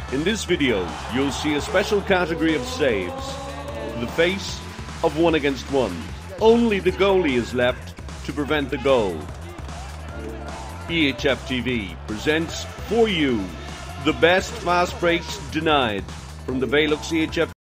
In this video, you'll see a special category of saves. The face of 1 against 1. Only the goalie is left to prevent the goal. EHF TV presents for you the best fast breaks denied from the Velux EHF